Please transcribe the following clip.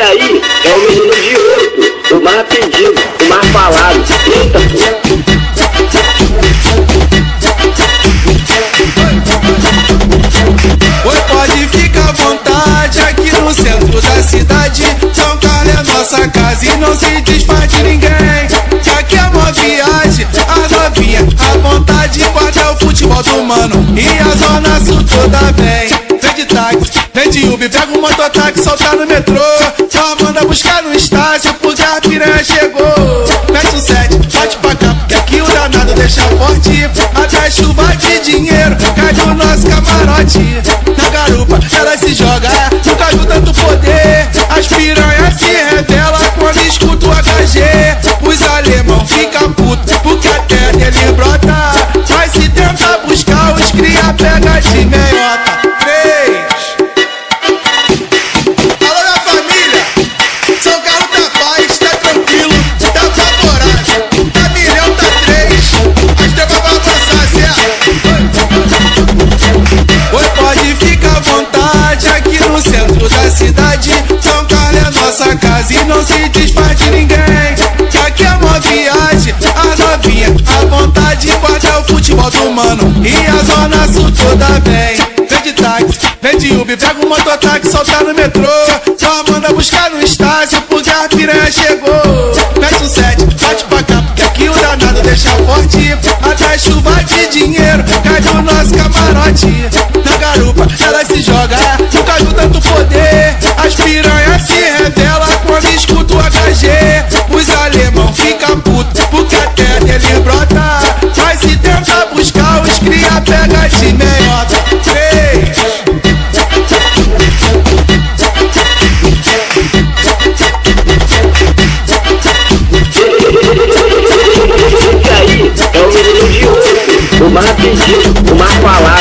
aí é o menino de ouro, o mais pedido, o mais falado. Eita, Oi, pode ficar à vontade aqui no centro da cidade. São Carlos é nossa casa e não se desfaz de ninguém. Aqui é uma viagem, a novinha à vontade. Guarda o futebol do mano e a zona sul toda vem. Vem de táxi, vem de Uber, pega um mototáxi, solta no metrô. Só manda buscar no estágio porque a piranha chegou. Mete um 7, bate pra cá, porque aqui o danado deixa forte. Até chuva de dinheiro cai no nosso camarote. Na garupa ela se joga, nunca viu tanto poder. As piranhas se revelam quando escuta o HG. Os alemão ficam putos porque até dele brota. Mas se tenta buscar os cria pega de meiota. Alô minha família, São Carlos tá paz, tá tranquilo, tá favorável. Tá milhão, tá 3, as tropas vão avançar, certo? Oi, pode ficar à vontade aqui no centro da cidade. São Carlos é nossa casa e não se desfaz de ninguém. Aqui é uma viagem, a novinha à vontade. Guarda o futebol do mano e a zona sul toda vem. Vem de táxi, vem de Uber, pega um mototáxi, solta no metrô. Só manda buscar no estágio porque a piranha chegou. Mete um 7, bate pra cá, porque aqui o danado deixa forte. Até chuva de dinheiro cai no nosso camarote. Na garupa ela se joga, nunca viu tanto poder. As piranhas se revelam quando escuta o HG. Os alemão ficam putos porque até dele brota. Mas se tenta buscar os cria pega de meiota. esse aí é o menino de ouro, o mais pedido, o mais falado.